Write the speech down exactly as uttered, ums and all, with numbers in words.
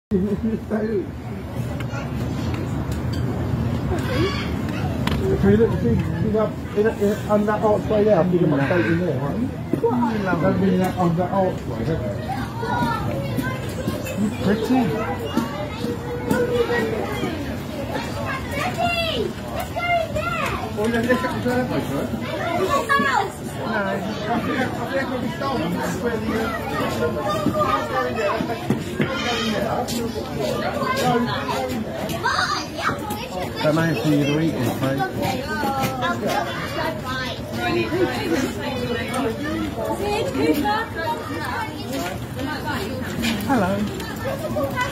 Can you look, see, see that, in, in, on that archway there, I think there might be in there, right? What? That'd be that, on that archway, don't it? You're pretty. Oh, you lift up the driveway, right? No. I think I'll be stolen. That's where the... That man for you to eat in, mate. Hello.